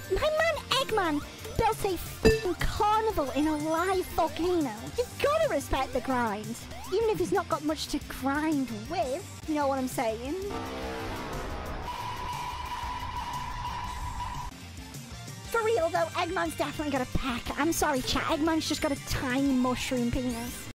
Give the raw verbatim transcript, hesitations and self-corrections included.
My man Eggman built a f***ing carnival in a live volcano. You've gotta respect the grind. Even if he's not got much to grind with. You know what I'm saying? For real though, Eggman's definitely got a peck. I'm sorry chat, Eggman's just got a tiny mushroom penis.